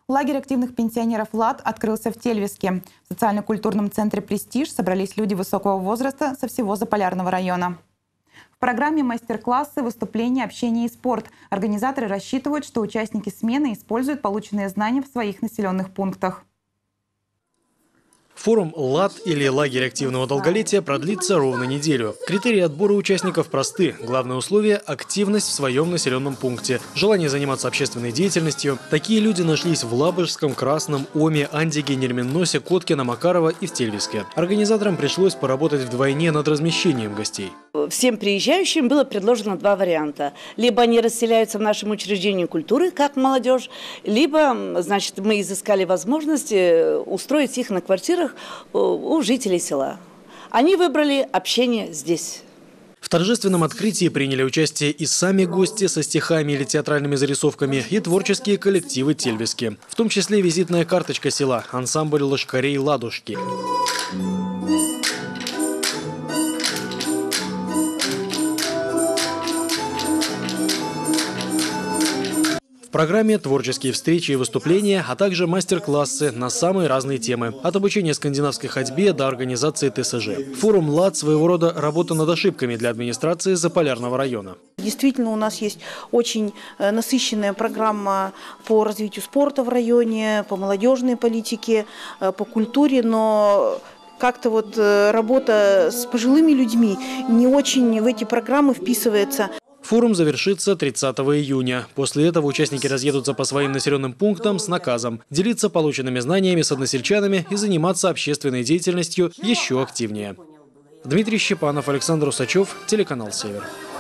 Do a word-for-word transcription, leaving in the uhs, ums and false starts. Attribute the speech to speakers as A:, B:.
A: Лагерь активных пенсионеров «ЛАД» открылся в Тельвиске. В социально-культурном центре «Престиж» собрались люди высокого возраста со всего Заполярного района. В программе мастер-классы, выступления, общение и спорт. Организаторы рассчитывают, что участники смены используют полученные знания в своих населенных пунктах.
B: Форум «ЛАД» или лагерь активного долголетия продлится ровно неделю. Критерии отбора участников просты. Главное условие – активность в своем населенном пункте, желание заниматься общественной деятельностью. Такие люди нашлись в Лабожском, Красном, Оме, Андиге, Нерменносе, Коткино, Макарова и в Тельвиске. Организаторам пришлось поработать вдвойне над размещением гостей.
C: Всем приезжающим было предложено два варианта. Либо они расселяются в нашем учреждении культуры, как молодежь, либо, значит, мы изыскали возможность устроить их на квартирах у жителей села. Они выбрали общение здесь.
B: В торжественном открытии приняли участие и сами гости со стихами или театральными зарисовками, и творческие коллективы Тельвиски. В том числе визитная карточка села – ансамбль лошкарей «Ладушки». В программе творческие встречи и выступления, а также мастер-классы на самые разные темы. От обучения скандинавской ходьбе до организации ТСЖ. Форум «ЛАД» – своего рода работа над ошибками для администрации Заполярного района.
D: Действительно, у нас есть очень насыщенная программа по развитию спорта в районе, по молодежной политике, по культуре, но как-то вот работа с пожилыми людьми не очень в эти программы вписывается.
B: Форум завершится тридцатого июня. После этого участники разъедутся по своим населенным пунктам с наказом делиться полученными знаниями с односельчанами и заниматься общественной деятельностью еще активнее. Дмитрий Щепанов, Александр Усачев, телеканал «Север».